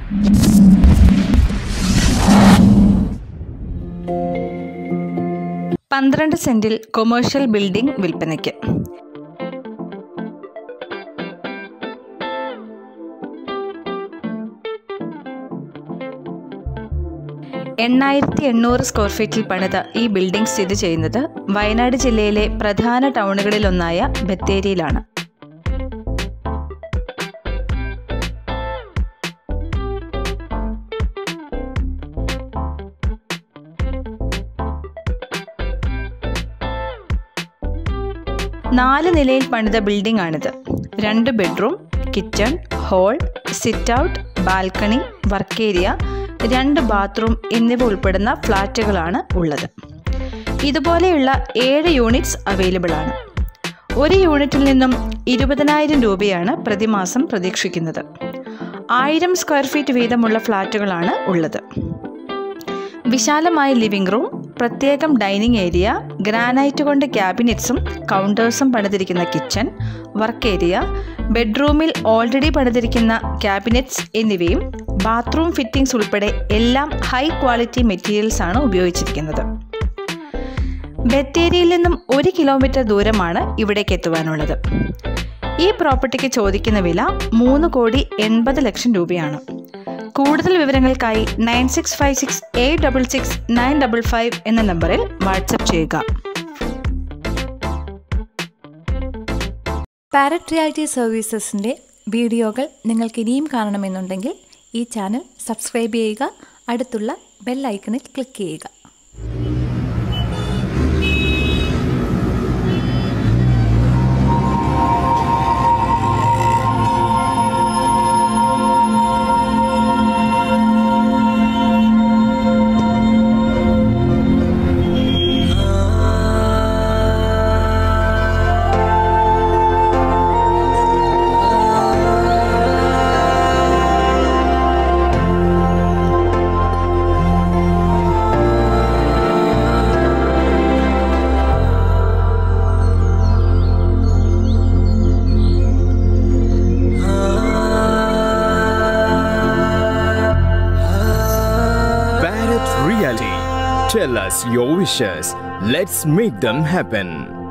പന്ത്രണ്ട് സെന്റിൽ commercial building വിൽപ്പനയ്ക്ക്. സ്ക്വയർ ഫീറ്റിൽ പണിത ഈ ബിൽഡിംഗ് സ്ഥിതി ചെയ്യുന്നത് വയനാട് ജില്ലയിലെ പ്രധാന ടൗണുകളിലൊന്നായ ബത്തേരിയിലാണ്. നാല് നിലയിൽ പണിത ബിൽഡിംഗ് ആണിത്. 2 bedroom, kitchen, hall, sit out, balcony, work area, 2 bathroom എന്നിവ ഉൾപ്പെടുന്ന ഫ്ലാറ്റുകളാണ് ഉള്ളത്. ഇതുപോലെയുള്ള 7 യൂണിറ്റ്സ് അവൈലബിൾ ആണ്. ഒരു യൂണിറ്റിൽ നിന്നും 20,000 രൂപയാണ് പ്രതിമാസം പ്രതീക്ഷിക്കുന്നത്. 1000 സ്ക്വയർ ഫീറ്റ് വീതമുള്ള ഫ്ലാറ്റുകളാണ് ഉള്ളത്. വിശാലമായ ലിവിംഗ് റൂം, പ്രത്യേകം ഡൈനിങ് ഏരിയ, ഗ്രാനൈറ്റ് കൊണ്ട് ക്യാബിനറ്റ്സും കൗണ്ടേഴ്സും പണിതിരിക്കുന്ന കിച്ചൺ, വർക്ക് ഏരിയ, ബെഡ്റൂമിൽ ഓൾറെഡി പണിതിരിക്കുന്ന ക്യാബിനറ്റ്സ് എന്നിവയും ബാത്റൂം ഫിറ്റിംഗ്സ് ഉൾപ്പെടെ എല്ലാം ഹൈ ക്വാളിറ്റി മെറ്റീരിയൽസ് ആണ് ഉപയോഗിച്ചിരിക്കുന്നത്. ബത്തേരിയിൽ നിന്നും 1 കിലോമീറ്റർ ദൂരമാണ് ഇവിടേക്ക് എത്തുവാനുള്ളത്. ഈ പ്രോപ്പർട്ടിക്ക് ചോദിക്കുന്ന വില 3,80,00,000 രൂപയാണ്. കൂടുതൽ വിവരങ്ങൾക്കായി 9656866955 എന്ന നമ്പറിൽ വാട്സപ്പ് ചെയ്യുക. പാരറ്റ് റിയാലിറ്റി സർവീസസിൻ്റെ വീഡിയോകൾ നിങ്ങൾക്ക് ഇനിയും കാണണമെന്നുണ്ടെങ്കിൽ ഈ ചാനൽ സബ്സ്ക്രൈബ് ചെയ്യുക, അടുത്തുള്ള ബെൽ ഐക്കണിൽ ക്ലിക്ക് ചെയ്യുക. Tell us your wishes. Let's make them happen.